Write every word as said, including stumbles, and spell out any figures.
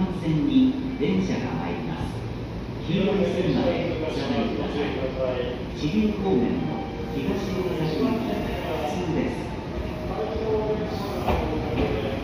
線に電車が参ります。黄色い線までお下がりください。支流方面の東大阪行き普通です。